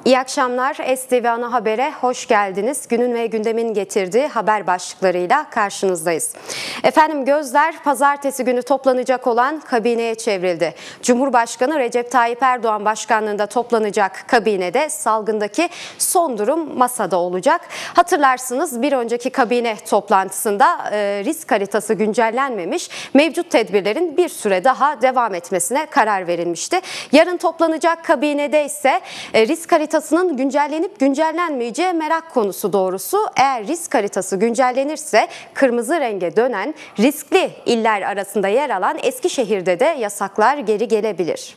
İyi akşamlar. STV Ana Haber'e hoş geldiniz. Günün ve gündemin getirdiği haber başlıklarıyla karşınızdayız. Efendim, gözler pazartesi günü toplanacak olan kabineye çevrildi. Cumhurbaşkanı Recep Tayyip Erdoğan başkanlığında toplanacak kabinede salgındaki son durum masada olacak. Hatırlarsınız, bir önceki kabine toplantısında risk haritası güncellenmemiş, mevcut tedbirlerin bir süre daha devam etmesine karar verilmişti. Yarın toplanacak kabinede ise risk haritasının güncellenip güncellenmeyeceği merak konusu doğrusu. Eğer risk haritası güncellenirse kırmızı renge dönen riskli iller arasında yer alan Eskişehir'de de yasaklar geri gelebilir.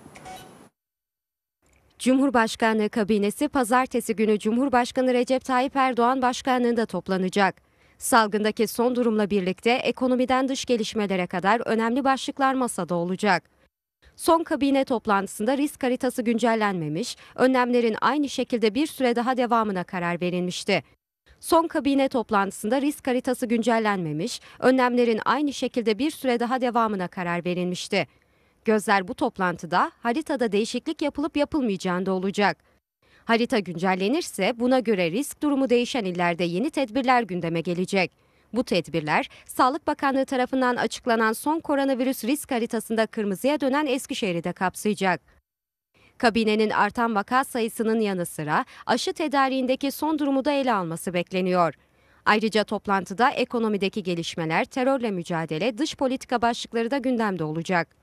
Cumhurbaşkanlığı kabinesi pazartesi günü Cumhurbaşkanı Recep Tayyip Erdoğan başkanlığında toplanacak. Salgındaki son durumla birlikte ekonomiden dış gelişmelere kadar önemli başlıklar masada olacak. Son kabine toplantısında risk haritası güncellenmemiş, önlemlerin aynı şekilde bir süre daha devamına karar verilmişti. Son kabine toplantısında risk haritası güncellenmemiş, önlemlerin aynı şekilde bir süre daha devamına karar verilmişti. Gözler bu toplantıda haritada değişiklik yapılıp yapılmayacağında olacak. Harita güncellenirse buna göre risk durumu değişen illerde yeni tedbirler gündeme gelecek. Bu tedbirler, Sağlık Bakanlığı tarafından açıklanan son koronavirüs risk haritasında kırmızıya dönen Eskişehir'i de kapsayacak. Kabinenin artan vaka sayısının yanı sıra aşı tedariğindeki son durumu da ele alması bekleniyor. Ayrıca toplantıda ekonomideki gelişmeler, terörle mücadele, dış politika başlıkları da gündemde olacak.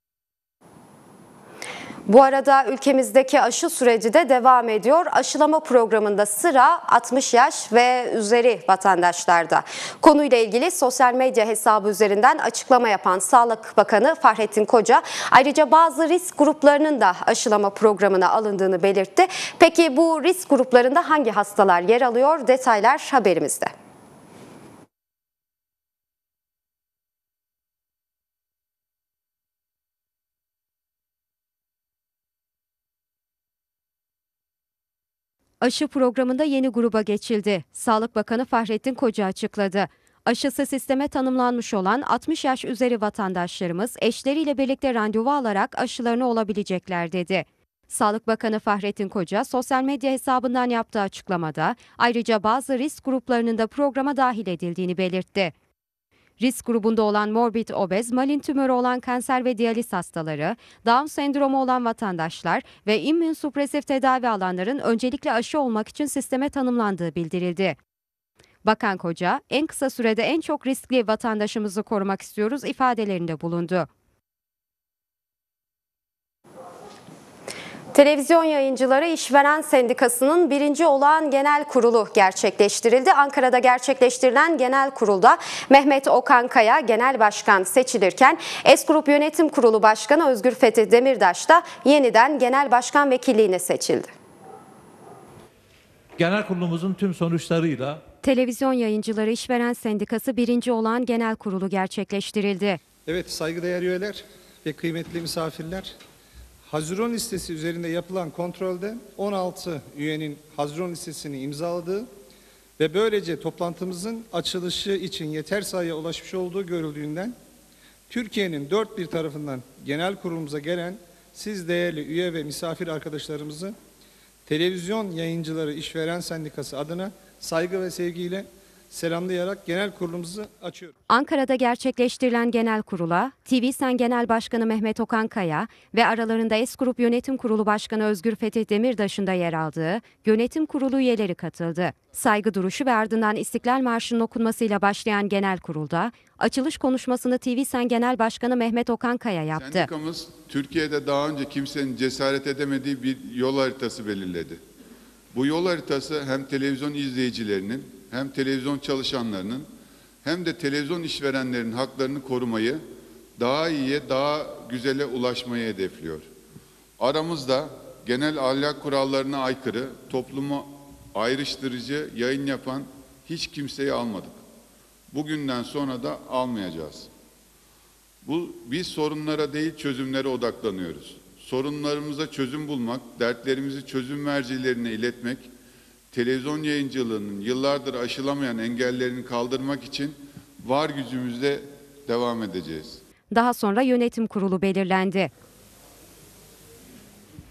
Bu arada ülkemizdeki aşı süreci de devam ediyor. Aşılama programında sıra 60 yaş ve üzeri vatandaşlarda. Konuyla ilgili sosyal medya hesabı üzerinden açıklama yapan Sağlık Bakanı Fahrettin Koca, ayrıca bazı risk gruplarının da aşılama programına alındığını belirtti. Peki bu risk gruplarında hangi hastalar yer alıyor? Detaylar haberimizde. Aşı programında yeni gruba geçildi. Sağlık Bakanı Fahrettin Koca açıkladı. Aşısı sisteme tanımlanmış olan 60 yaş üzeri vatandaşlarımız eşleriyle birlikte randevu alarak aşılarını olabilecekler dedi. Sağlık Bakanı Fahrettin Koca sosyal medya hesabından yaptığı açıklamada ayrıca bazı risk gruplarının da programa dahil edildiğini belirtti. Risk grubunda olan morbid obez, malin tümörü olan kanser ve diyaliz hastaları, Down sendromu olan vatandaşlar ve immünsüpresif tedavi alanların öncelikle aşı olmak için sisteme tanımlandığı bildirildi. Bakan Koca, en kısa sürede en çok riskli vatandaşımızı korumak istiyoruz ifadelerinde bulundu. Televizyon Yayıncıları İşveren Sendikası'nın 1. olağan genel kurulu gerçekleştirildi. Ankara'da gerçekleştirilen genel kurulda Mehmet Okan Kaya genel başkan seçilirken S-Grup Yönetim Kurulu Başkanı Özgür Fethi Demirtaş da yeniden genel başkan vekilliğine seçildi. Genel kurulumuzun tüm sonuçlarıyla Televizyon Yayıncıları İşveren Sendikası 1. olağan genel kurulu gerçekleştirildi. Evet, saygıdeğer üyeler ve kıymetli misafirler. Haziran listesi üzerinde yapılan kontrolde 16 üyenin Haziran listesini imzaladığı ve böylece toplantımızın açılışı için yeter sayıya ulaşmış olduğu görüldüğünden Türkiye'nin dört bir tarafından genel kurulumuza gelen siz değerli üye ve misafir arkadaşlarımızı Televizyon Yayıncıları İşveren Sendikası adına saygı ve sevgiyle selamlayarak genel kurulumuzu açıyorum. Ankara'da gerçekleştirilen genel kurula TVSEN Genel Başkanı Mehmet Okan Kaya ve aralarında S-Grup Yönetim Kurulu Başkanı Özgür Fethi Demirtaş'ın da yer aldığı yönetim kurulu üyeleri katıldı. Saygı duruşu ve ardından İstiklal Marşı'nın okunmasıyla başlayan genel kurulda açılış konuşmasını TVSEN Genel Başkanı Mehmet Okan Kaya yaptı. Sendikamız Türkiye'de daha önce kimsenin cesaret edemediği bir yol haritası belirledi. Bu yol haritası hem televizyon izleyicilerinin hem televizyon çalışanlarının hem de televizyon işverenlerinin haklarını korumayı, daha iyiye, daha güzele ulaşmayı hedefliyor. Aramızda genel ahlak kurallarına aykırı, toplumu ayrıştırıcı yayın yapan hiç kimseyi almadık. Bugünden sonra da almayacağız. Biz sorunlara değil çözümlere odaklanıyoruz. Sorunlarımıza çözüm bulmak, dertlerimizi çözüm mercilerine iletmek, televizyon yayıncılığının yıllardır aşılamayan engellerini kaldırmak için var gücümüzle devam edeceğiz. Daha sonra yönetim kurulu belirlendi.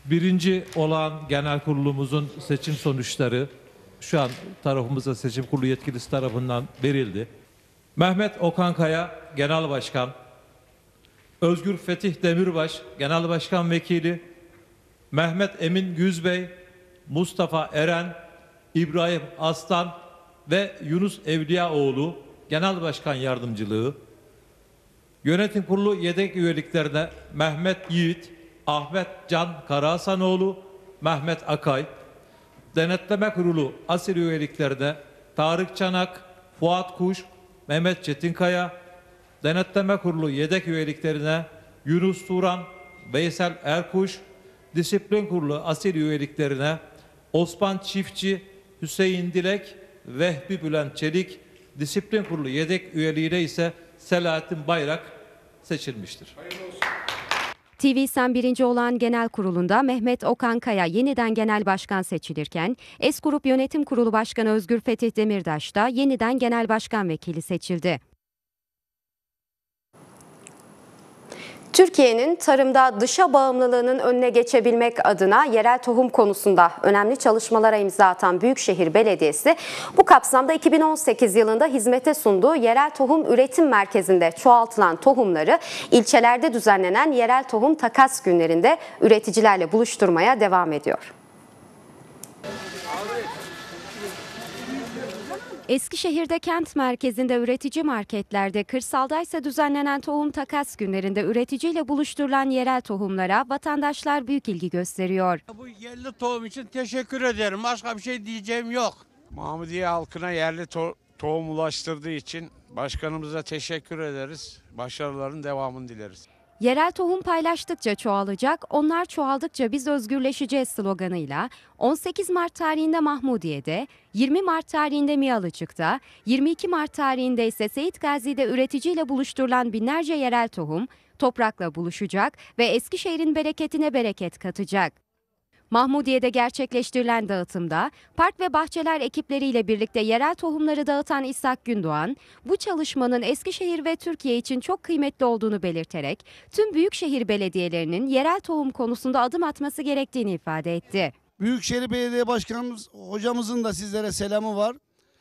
Birinci olan genel kurulumuzun seçim sonuçları şu an tarafımıza seçim kurulu yetkilisi tarafından verildi. Mehmet Okan Kaya Genel Başkan, Özgür Fetih Demirbaş Genel Başkan Vekili, Mehmet Emin Güzbey, Mustafa Eren, İbrahim Aslan ve Yunus Evliyaoğlu Genel Başkan Yardımcılığı, Yönetim Kurulu yedek üyeliklerine Mehmet Yiğit, Ahmet Can Karahasanoğlu, Mehmet Akay, Denetleme Kurulu asil üyeliklerine Tarık Çanak, Fuat Kuş, Mehmet Çetinkaya, Denetleme Kurulu yedek üyeliklerine Yunus Turan, Veysel Erkuş, Disiplin Kurulu asil üyeliklerine Osman Çiftçi, Hüseyin Dilek, Vehbi Bülent Çelik, Disiplin Kurulu yedek üyeliğine ise Selahattin Bayrak seçilmiştir. TVSEM birinci olan genel kurulunda Mehmet Okan Kaya yeniden genel başkan seçilirken, S-Grup Yönetim Kurulu Başkanı Özgür Fetih Demirtaş da yeniden genel başkan vekili seçildi. Türkiye'nin tarımda dışa bağımlılığının önüne geçebilmek adına yerel tohum konusunda önemli çalışmalara imza atan Büyükşehir Belediyesi, bu kapsamda 2018 yılında hizmete sunduğu yerel tohum üretim merkezinde çoğaltılan tohumları ilçelerde düzenlenen yerel tohum takas günlerinde üreticilerle buluşturmaya devam ediyor. Eskişehir'de kent merkezinde üretici marketlerde, kırsalda ise düzenlenen tohum takas günlerinde üreticiyle buluşturulan yerel tohumlara vatandaşlar büyük ilgi gösteriyor. Bu yerli tohum için teşekkür ederim. Başka bir şey diyeceğim yok. Mahmudiye halkına yerli tohum ulaştırdığı için başkanımıza teşekkür ederiz. Başarıların devamını dileriz. Yerel tohum paylaştıkça çoğalacak, onlar çoğaldıkça biz özgürleşeceğiz sloganıyla 18 Mart tarihinde Mahmudiye'de, 20 Mart tarihinde Miyalıcık'ta, 22 Mart tarihinde ise Seyit Gazi'de üreticiyle buluşturulan binlerce yerel tohum toprakla buluşacak ve Eskişehir'in bereketine bereket katacak. Mahmudiye'de gerçekleştirilen dağıtımda park ve bahçeler ekipleriyle birlikte yerel tohumları dağıtan İshak Gündoğan, bu çalışmanın Eskişehir ve Türkiye için çok kıymetli olduğunu belirterek tüm büyükşehir belediyelerinin yerel tohum konusunda adım atması gerektiğini ifade etti. Büyükşehir Belediye Başkanımız hocamızın da sizlere selamı var.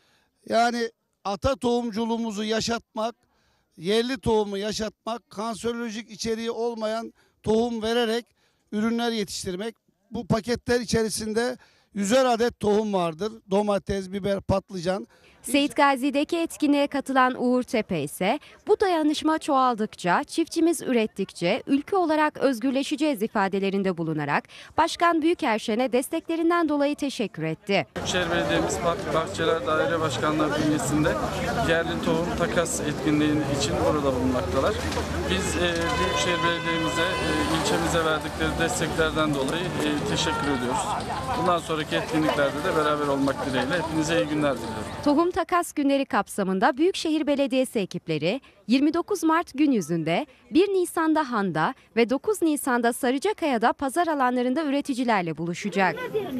Yani ata tohumculuğumuzu yaşatmak, yerli tohumu yaşatmak, kanserolojik içeriği olmayan tohum vererek ürünler yetiştirmek. Bu paketler içerisinde 100'er adet tohum vardır. Domates, biber, patlıcan. Seyit Gazi'deki etkinliğe katılan Uğur Tepe ise bu dayanışma çoğaldıkça, çiftçimiz ürettikçe ülke olarak özgürleşeceğiz ifadelerinde bulunarak Başkan Büyükerşen'e desteklerinden dolayı teşekkür etti. Büyükşehir Belediye'miz Park Bahçeler Daire Başkanları bünyesinde yerli tohum takas etkinliği için orada bulunmaktalar. Biz Büyükşehir Belediye'mize, ilçemize verdikleri desteklerden dolayı teşekkür ediyoruz. Bundan sonraki etkinliklerde de beraber olmak dileğiyle hepinize iyi günler diliyorum. Tohum takas günleri kapsamında Büyükşehir Belediyesi ekipleri 29 Mart gün yüzünde, 1 Nisan'da Han'da ve 9 Nisan'da Sarıcakaya'da pazar alanlarında üreticilerle buluşacak.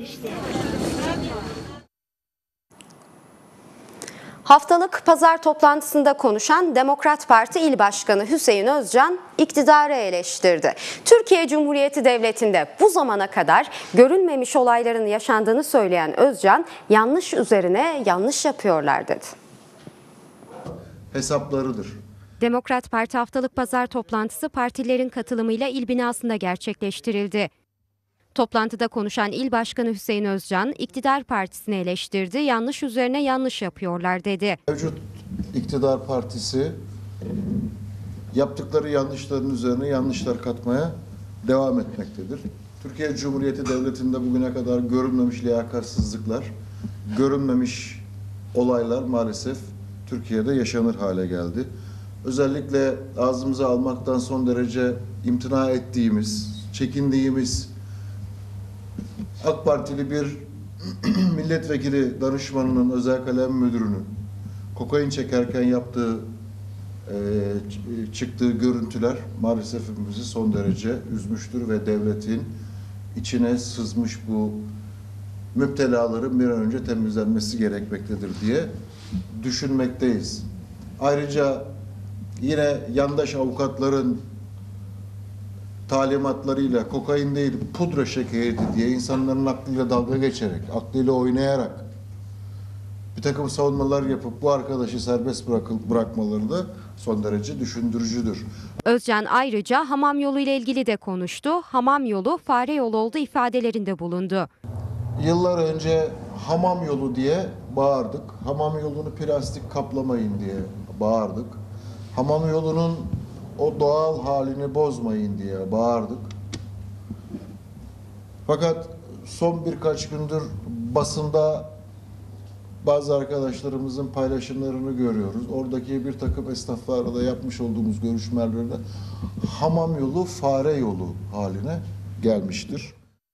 Haftalık pazar toplantısında konuşan Demokrat Parti İl Başkanı Hüseyin Özcan iktidarı eleştirdi. Türkiye Cumhuriyeti Devleti'nde bu zamana kadar görülmemiş olayların yaşandığını söyleyen Özcan, yanlış üzerine yanlış yapıyorlar dedi. Hesaplarıdır. Demokrat Parti haftalık pazar toplantısı partilerin katılımıyla il binasında gerçekleştirildi. Toplantıda konuşan İl Başkanı Hüseyin Özcan, iktidar partisini eleştirdi, yanlış üzerine yanlış yapıyorlar dedi. Mevcut iktidar partisi yaptıkları yanlışların üzerine yanlışlar katmaya devam etmektedir. Türkiye Cumhuriyeti Devleti'nde bugüne kadar görülmemiş liyakatsizlikler, görülmemiş olaylar maalesef Türkiye'de yaşanır hale geldi. Özellikle ağzımıza almaktan son derece imtina ettiğimiz, çekindiğimiz AK Partili bir milletvekili danışmanının özel kalem müdürünün kokain çekerken çıktığı görüntüler maalesef hepimizi son derece üzmüştür ve devletin içine sızmış bu müptelaların bir an önce temizlenmesi gerekmektedir diye düşünmekteyiz. Ayrıca yine yandaş avukatların talimatlarıyla kokain değil pudra şekeriydi diye insanların aklıyla dalga geçerek, aklıyla oynayarak bir takım savunmalar yapıp bu arkadaşı serbest bırakmaları da son derece düşündürücüdür. Özcan ayrıca hamam yolu ile ilgili de konuştu. Hamam yolu fare yolu oldu ifadelerinde bulundu. Yıllar önce hamam yolu diye bağırdık. Hamam yolunu plastik kaplamayın diye bağırdık. Hamam yolunun o doğal halini bozmayın diye bağırdık. Fakat son birkaç gündür basında bazı arkadaşlarımızın paylaşımlarını görüyoruz. Oradaki bir takım esnaflarla da yapmış olduğumuz görüşmelerde hamam yolu fare yolu haline gelmiştir.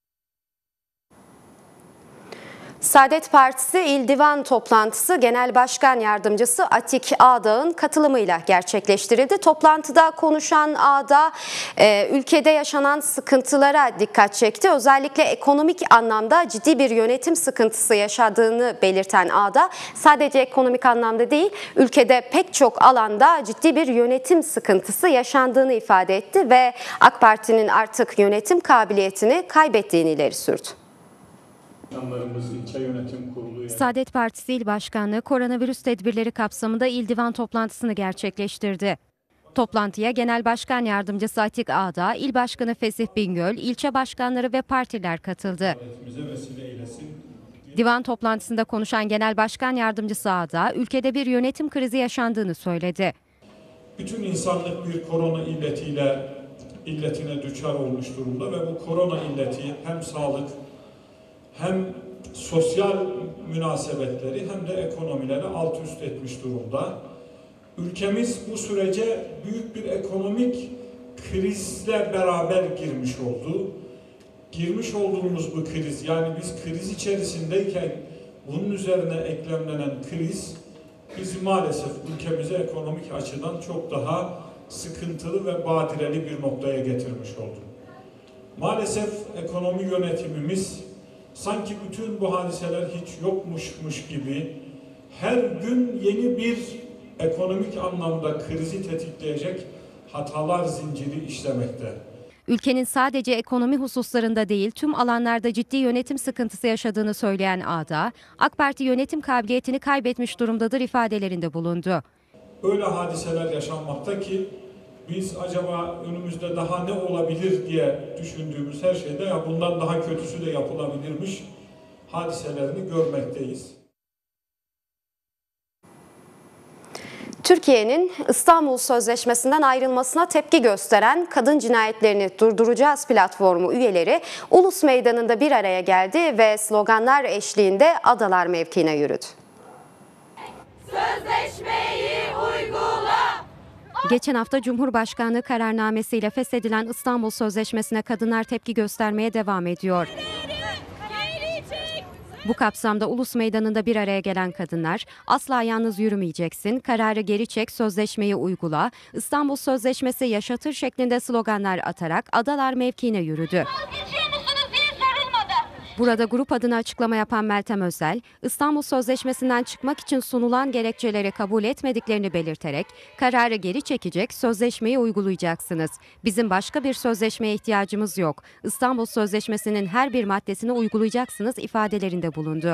Saadet Partisi İl Divan toplantısı Genel Başkan Yardımcısı Atik Ağdağ'ın katılımıyla gerçekleştirildi. Toplantıda konuşan Ağdağ ülkede yaşanan sıkıntılara dikkat çekti. Özellikle ekonomik anlamda ciddi bir yönetim sıkıntısı yaşadığını belirten Ağdağ, sadece ekonomik anlamda değil, ülkede pek çok alanda ciddi bir yönetim sıkıntısı yaşandığını ifade etti ve AK Parti'nin artık yönetim kabiliyetini kaybettiğini ileri sürdü. Saadet Partisi İl Başkanlığı koronavirüs tedbirleri kapsamında İl Divan toplantısını gerçekleştirdi. Toplantıya Genel Başkan Yardımcısı Atik Ağdağ, İl Başkanı Fesih Bingöl, ilçe başkanları ve partiler katıldı. Divan toplantısında konuşan Genel Başkan Yardımcısı Ağdağ, ülkede bir yönetim krizi yaşandığını söyledi. Bütün insanlık bir korona illetine düçar olmuş durumda ve bu korona illeti hem sağlık hem sosyal münasebetleri hem de ekonomileri alt üst etmiş durumda. Ülkemiz bu sürece büyük bir ekonomik krizle beraber girmiş oldu. Girmiş olduğumuz bu kriz, yani biz kriz içerisindeyken bunun üzerine eklemlenen kriz bizi maalesef ülkemize ekonomik açıdan çok daha sıkıntılı ve badireli bir noktaya getirmiş oldu. Maalesef ekonomi yönetimimiz sanki bütün bu hadiseler hiç yokmuşmuş gibi her gün yeni bir ekonomik anlamda krizi tetikleyecek hatalar zinciri işlemekte. Ülkenin sadece ekonomi hususlarında değil tüm alanlarda ciddi yönetim sıkıntısı yaşadığını söyleyen Ağdağ, AK Parti yönetim kabiliyetini kaybetmiş durumdadır ifadelerinde bulundu. Öyle hadiseler yaşanmakta ki biz acaba önümüzde daha ne olabilir diye düşündüğümüz her şeyde ya bundan daha kötüsü de yapılabilirmiş hadiselerini görmekteyiz. Türkiye'nin İstanbul Sözleşmesi'nden ayrılmasına tepki gösteren Kadın Cinayetlerini Durduracağız platformu üyeleri Ulus Meydanı'nda bir araya geldi ve sloganlar eşliğinde Adalar mevkiine yürüdü. Sözleşmeyi uygula! Geçen hafta Cumhurbaşkanlığı kararnamesiyle feshedilen İstanbul Sözleşmesi'ne kadınlar tepki göstermeye devam ediyor. Bu kapsamda Ulus Meydanı'nda bir araya gelen kadınlar, asla yalnız yürümeyeceksin, kararı geri çek, sözleşmeyi uygula, İstanbul Sözleşmesi yaşatır şeklinde sloganlar atarak Adalar mevkiine yürüdü. Burada grup adına açıklama yapan Meltem Özel, İstanbul Sözleşmesi'nden çıkmak için sunulan gerekçeleri kabul etmediklerini belirterek, kararı geri çekecek, sözleşmeyi uygulayacaksınız. Bizim başka bir sözleşmeye ihtiyacımız yok. İstanbul Sözleşmesi'nin her bir maddesini uygulayacaksınız ifadelerinde bulundu.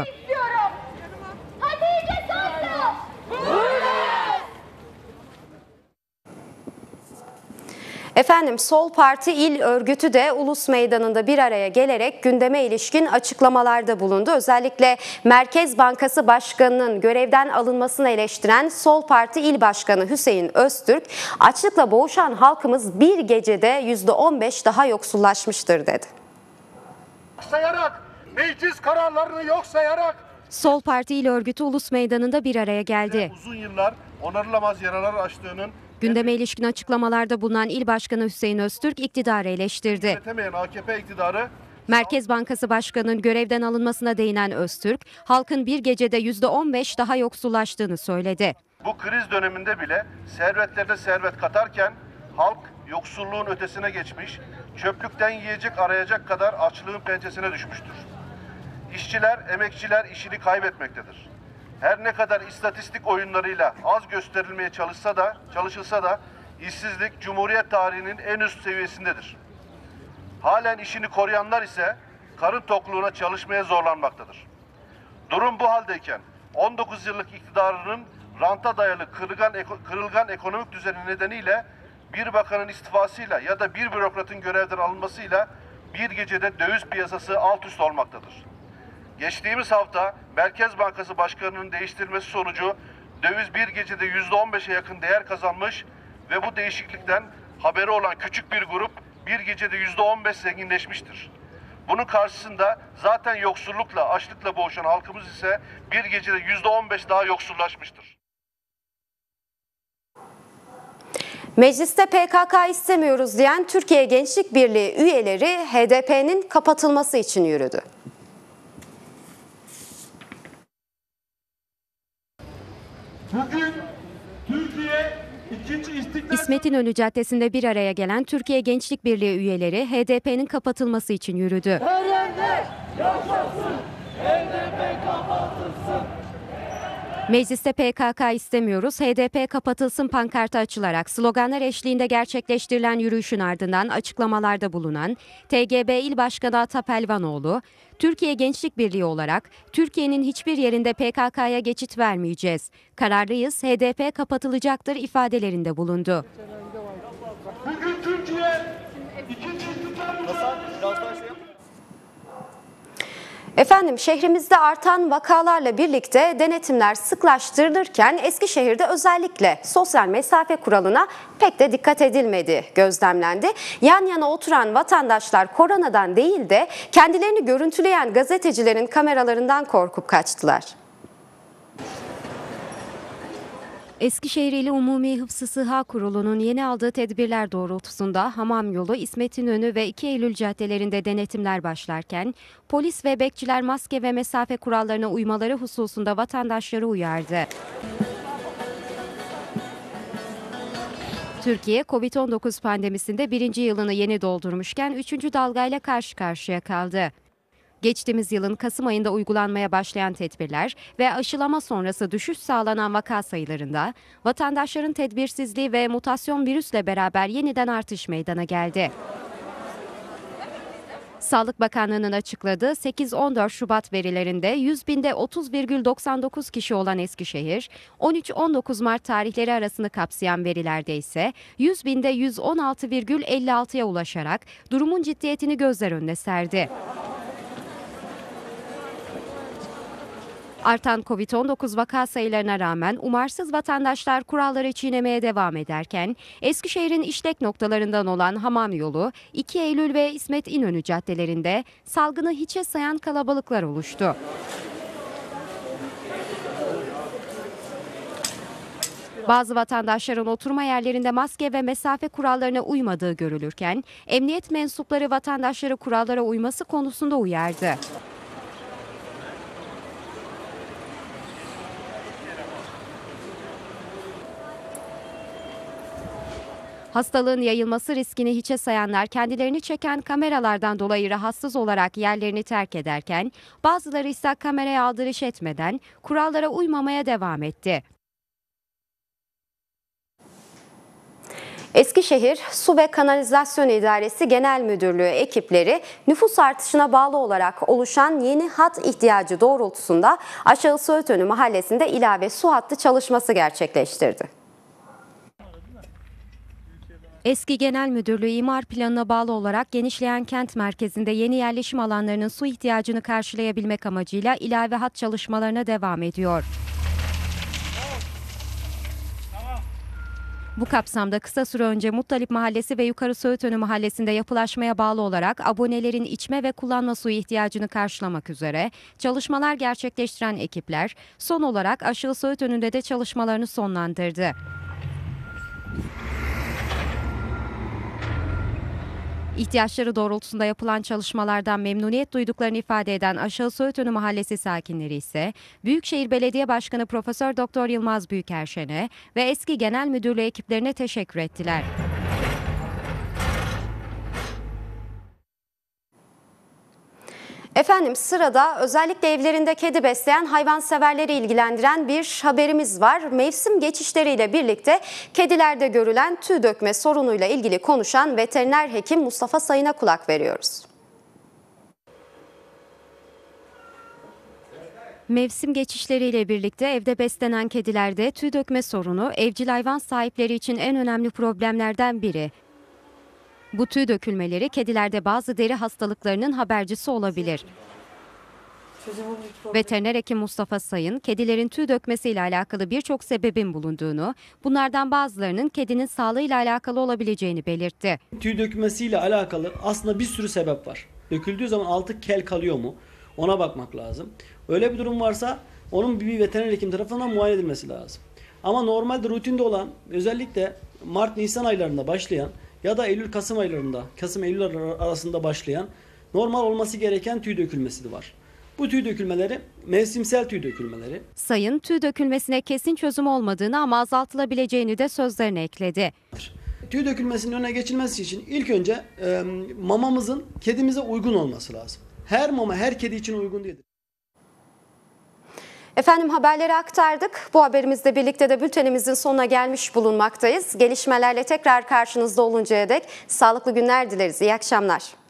Efendim, Sol Parti İl Örgütü de Ulus Meydanı'nda bir araya gelerek gündeme ilişkin açıklamalarda bulundu. Özellikle Merkez Bankası Başkanı'nın görevden alınmasını eleştiren Sol Parti İl Başkanı Hüseyin Öztürk, açlıkla boğuşan halkımız bir gecede %15 daha yoksullaşmıştır dedi. Sayarak, meclis kararlarını yok sayarak. Sol Parti İl Örgütü Ulus Meydanı'nda bir araya geldi. Uzun yıllar onarılamaz yaralar açtığının gündeme ilişkin açıklamalarda bulunan İl Başkanı Hüseyin Öztürk iktidarı eleştirdi. yönetemeyen AKP iktidarı Merkez Bankası Başkanı'nın görevden alınmasına değinen Öztürk, halkın bir gecede %15 daha yoksullaştığını söyledi. bu kriz döneminde bile servetlerine servet katarken halk yoksulluğun ötesine geçmiş, çöplükten yiyecek arayacak kadar açlığın pençesine düşmüştür. İşçiler, emekçiler işini kaybetmektedir. Her ne kadar istatistik oyunlarıyla az gösterilmeye çalışılsa da işsizlik Cumhuriyet tarihinin en üst seviyesindedir. halen işini koruyanlar ise karın tokluğuna çalışmaya zorlanmaktadır. Durum bu haldeyken 19 yıllık iktidarının ranta dayalı kırılgan ekonomik düzeni nedeniyle bir bakanın istifasıyla ya da bir bürokratın görevden alınmasıyla bir gecede döviz piyasası alt üst olmaktadır. Geçtiğimiz hafta Merkez Bankası Başkanı'nın değiştirilmesi sonucu döviz bir gecede %15'e yakın değer kazanmış ve bu değişiklikten haberi olan küçük bir grup bir gecede %15 zenginleşmiştir. Bunun karşısında zaten yoksullukla, açlıkla boğuşan halkımız ise bir gecede %15 daha yoksullaşmıştır. Mecliste PKK istemiyoruz diyen Türkiye Gençlik Birliği üyeleri HDP'nin kapatılması için yürüdü. Bugün Türkiye ikinci İstiklal... İsmet İnönü Caddesi'nde bir araya gelen Türkiye Gençlik Birliği üyeleri HDP'nin kapatılması için yürüdü. Yaşasın, HDP kapatılsın. Mecliste PKK istemiyoruz, HDP kapatılsın pankartı açılarak sloganlar eşliğinde gerçekleştirilen yürüyüşün ardından açıklamalarda bulunan TGB İl Başkanı Atap Elvanoğlu, Türkiye Gençlik Birliği olarak Türkiye'nin hiçbir yerinde PKK'ya geçit vermeyeceğiz. Kararlıyız, HDP kapatılacaktır ifadelerinde bulundu. Bugün Türkiye ikinci İstiklal... Efendim, şehrimizde artan vakalarla birlikte denetimler sıklaştırılırken Eskişehir'de özellikle sosyal mesafe kuralına pek de dikkat edilmedi, gözlemlendi. Yan yana oturan vatandaşlar koronadan değil de kendilerini görüntüleyen gazetecilerin kameralarından korkup kaçtılar. Eskişehir İli Umumi Hıfzı Sıha Kurulu'nun yeni aldığı tedbirler doğrultusunda Hamamyolu, İsmet İnönü ve 2 Eylül caddelerinde denetimler başlarken polis ve bekçiler maske ve mesafe kurallarına uymaları hususunda vatandaşları uyardı. Türkiye, Covid-19 pandemisinde 1. yılını yeni doldurmuşken 3. dalgayla karşı karşıya kaldı. Geçtiğimiz yılın Kasım ayında uygulanmaya başlayan tedbirler ve aşılama sonrası düşüş sağlanan vaka sayılarında vatandaşların tedbirsizliği ve mutasyon virüsle beraber yeniden artış meydana geldi. Sağlık Bakanlığı'nın açıkladığı 8-14 Şubat verilerinde 100 binde 30,99 kişi olan Eskişehir, 13-19 Mart tarihleri arasını kapsayan verilerde ise 100 binde 116,56'ya ulaşarak durumun ciddiyetini gözler önüne serdi. Artan Covid-19 vaka sayılarına rağmen umarsız vatandaşlar kuralları çiğnemeye devam ederken Eskişehir'in işlek noktalarından olan Hamamyolu, 2 Eylül ve İsmet İnönü caddelerinde salgını hiçe sayan kalabalıklar oluştu. Bazı vatandaşların oturma yerlerinde maske ve mesafe kurallarına uymadığı görülürken emniyet mensupları vatandaşları kurallara uyması konusunda uyardı. Hastalığın yayılması riskini hiçe sayanlar kendilerini çeken kameralardan dolayı rahatsız olarak yerlerini terk ederken bazıları ise kameraya aldırış etmeden kurallara uymamaya devam etti. Eskişehir Su ve Kanalizasyon İdaresi Genel Müdürlüğü ekipleri nüfus artışına bağlı olarak oluşan yeni hat ihtiyacı doğrultusunda Aşağı Söğütönü Mahallesi'nde ilave su hattı çalışması gerçekleştirdi. Eski Genel Müdürlüğü imar planına bağlı olarak genişleyen kent merkezinde yeni yerleşim alanlarının su ihtiyacını karşılayabilmek amacıyla ilave hat çalışmalarına devam ediyor. Bu kapsamda kısa süre önce Muttalip Mahallesi ve Yukarı Söğütönü Mahallesi'nde yapılaşmaya bağlı olarak abonelerin içme ve kullanma suyu ihtiyacını karşılamak üzere çalışmalar gerçekleştiren ekipler son olarak Aşağı Söğütönü'nde de çalışmalarını sonlandırdı. İhtiyaçları doğrultusunda yapılan çalışmalardan memnuniyet duyduklarını ifade eden Aşağı Söğütönü Mahallesi sakinleri ise Büyükşehir Belediye Başkanı Profesör Doktor Yılmaz Büyükerşen'e ve eski genel müdürlüğü ekiplerine teşekkür ettiler. Efendim sırada özellikle evlerinde kedi besleyen hayvanseverleri ilgilendiren bir haberimiz var. Mevsim geçişleriyle birlikte kedilerde görülen tüy dökme sorunuyla ilgili konuşan veteriner hekim Mustafa Sayın'a kulak veriyoruz. Mevsim geçişleriyle birlikte evde beslenen kedilerde tüy dökme sorunu evcil hayvan sahipleri için en önemli problemlerden biri. Bu tüy dökülmeleri kedilerde bazı deri hastalıklarının habercisi olabilir. Veteriner hekim Mustafa Sayın, kedilerin tüy dökmesiyle alakalı birçok sebebin bulunduğunu, bunlardan bazılarının kedinin sağlığıyla alakalı olabileceğini belirtti. Tüy dökmesiyle alakalı aslında bir sürü sebep var. Döküldüğü zaman altı kel kalıyor mu? Ona bakmak lazım. Öyle bir durum varsa onun bir veteriner hekim tarafından muayene edilmesi lazım. Ama normalde rutinde olan, özellikle Mart-Nisan aylarında başlayan ya da Eylül-Kasım aylarında, Kasım-Eylül arasında başlayan normal olması gereken tüy dökülmesi de var. Bu tüy dökülmeleri mevsimsel tüy dökülmeleri. Sayın tüy dökülmesine kesin çözüm olmadığını ama azaltılabileceğini de sözlerine ekledi. Tüy dökülmesinin önüne geçilmesi için ilk önce mamamızın kedimize uygun olması lazım. Her mama her kedi için uygun değildir. Efendim haberleri aktardık. Bu haberimizle birlikte de bültenimizin sonuna gelmiş bulunmaktayız. Gelişmelerle tekrar karşınızda oluncaya dek sağlıklı günler dileriz. İyi akşamlar.